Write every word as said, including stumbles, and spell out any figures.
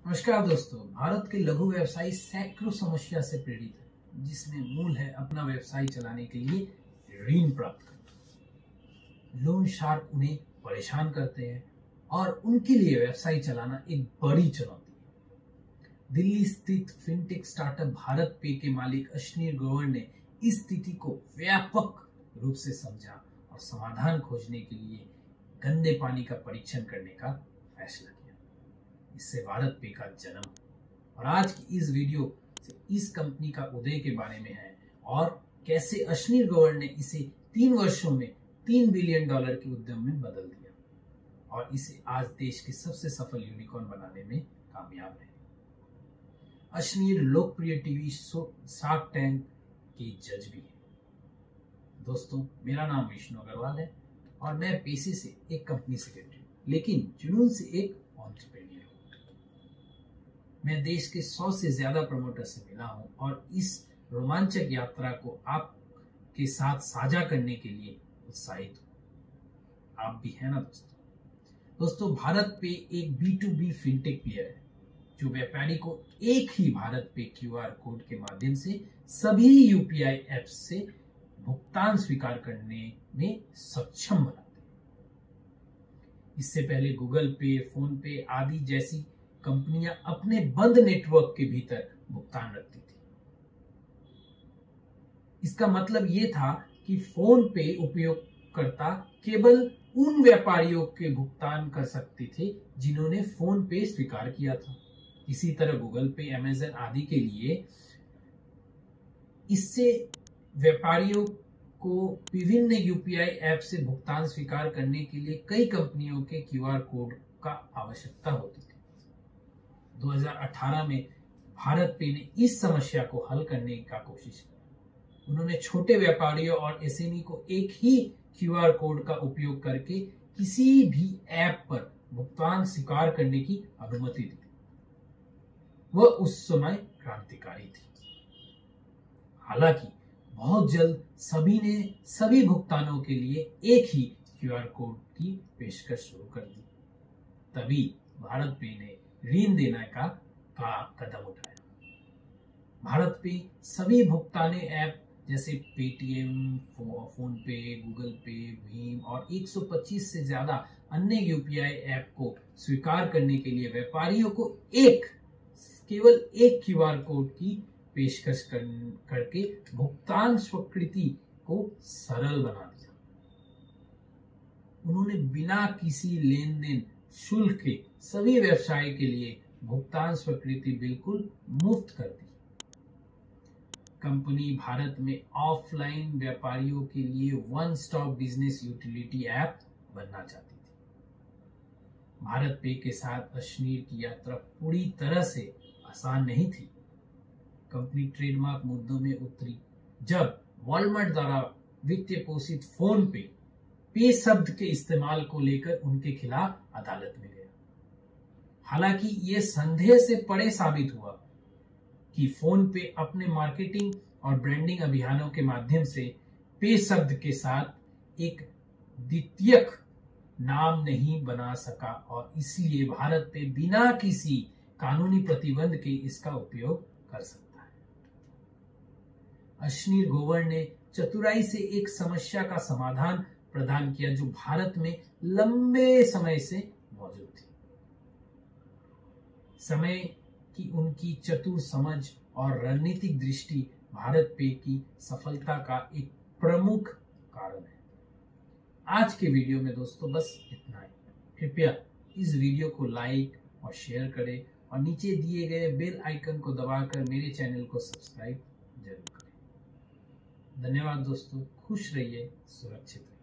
नमस्कार दोस्तों। भारत के लघु व्यवसायी सैकड़ों समस्या से प्रेरित है, जिसमें मूल है अपना व्यवसाय चलाने के लिए ऋण प्राप्त करना। लोन शार्क उन्हें परेशान करते हैं और उनके लिए व्यवसाय चलाना एक बड़ी चुनौती है। दिल्ली स्थित फिनटेक स्टार्टअप भारत पे के मालिक अश्नीर ग्रोवर ने इस स्थिति को व्यापक रूप से समझा और समाधान खोजने के लिए गंदे पानी का परीक्षण करने का फैसला किया। इससे भारत पे का जन्म और आज की इस वीडियो से इस कंपनी का उदय के बारे में है और कैसे अश्नीर ग्रोवर ने इसे तीन वर्षों में तीन बिलियन डॉलर के उद्यम में बदल दिया और इसे आज देश के सबसे सफल यूनिकॉर्न बनाने में कामयाब रहे। अश्नीर लोकप्रिय टीवी शो शार्क टैंक के जज भी है। दोस्तों, मेरा नाम विष्णु अग्रवाल है और मैं पेशे से एक कंपनी सेक्रेटरी हूँ, लेकिन जुनून से एक एंटरप्रेन्योर हूँ। मैं देश के सौ से ज्यादा प्रमोटर से मिला हूं और इस रोमांचक यात्रा को आपके साथ साझा करने के लिए उत्साहित हूं। आप भी है ना दोस्तों? दोस्तों, भारत पे एक B to B fintech player है जो व्यापारी को एक ही भारत पे क्यूआर कोड के माध्यम से सभी यूपीआई एप्स से भुगतान स्वीकार करने में सक्षम बनाते हैं। इससे पहले गूगल पे, फोन पे आदि जैसी कंपनियां अपने बंद नेटवर्क के भीतर भुगतान रखती थी। इसका मतलब यह था कि फोन पे उपयोगकर्ता केवल उन व्यापारियों के भुगतान कर सकते थे जिन्होंने फोन पे स्वीकार किया था। इसी तरह गूगल पे, अमेज़न आदि के लिए इससे व्यापारियों को विभिन्न यूपीआई ऐप से भुगतान स्वीकार करने के लिए कई कंपनियों के क्यूआर कोड का आवश्यकता होती थी। दो हज़ार अठारह में भारत पे ने इस समस्या को हल करने का कोशिश की। उन्होंने छोटे व्यापारियों और एसएमई को एक ही क्यूआर कोड का उपयोग करके किसी भी ऐप पर भुगतान स्वीकार करने की अनुमति दी। वह उस समय क्रांतिकारी थी। हालांकि बहुत जल्द सभी ने सभी भुगतानों के लिए एक ही क्यूआर कोड की पेशकश शुरू कर दी। तभी भारत पे ने ऋण देने का, का कदम उठाया। भारत पे सभी भुगतान ऐप जैसे पेटीएम, फोन पे, गूगल पे, भीम और एक सौ पच्चीस से ज्यादा अन्य यूपीआई ऐप को स्वीकार करने के लिए व्यापारियों को एक केवल एक क्यूआर कोड की पेशकश कर, करके भुगतान स्वीकृति को सरल बना दिया। उन्होंने बिना किसी लेन देन शुल्क के सभी व्यवसाय के लिए भुगतान स्वीकृति बिल्कुल मुफ्त कर दी। कंपनी भारत में ऑफलाइन व्यापारियों के लिए one stop business utility app बनना चाहती थी। भारत पे के साथ अश्नीर की यात्रा पूरी तरह से आसान नहीं थी। कंपनी ट्रेडमार्क मुद्दों में उतरी जब वॉलमार्ट द्वारा वित्तीय पोषित फोन पे पे शब्द के इस्तेमाल को लेकर उनके खिलाफ अदालत में गया। हालांकि यह संदेह से परे साबित हुआ कि फोन पे अपने मार्केटिंग और ब्रांडिंग अभियानों के माध्यम से पे शब्द के साथ एक द्वितीयक नाम नहीं बना सका और इसलिए भारत पे बिना किसी कानूनी प्रतिबंध के इसका उपयोग कर सकता है। अश्नीर ग्रोवर ने चतुराई से एक समस्या का समाधान प्रदान किया जो भारत में लंबे समय से मौजूद थी। समय की उनकी चतुर समझ और रणनीतिक दृष्टि भारत पे की सफलता का एक प्रमुख कारण है। आज के वीडियो में दोस्तों बस इतना ही। कृपया इस वीडियो को लाइक और शेयर करें और नीचे दिए गए बेल आइकन को दबाकर मेरे चैनल को सब्सक्राइब जरूर करें। धन्यवाद दोस्तों। खुश रहिए, सुरक्षित रहिए।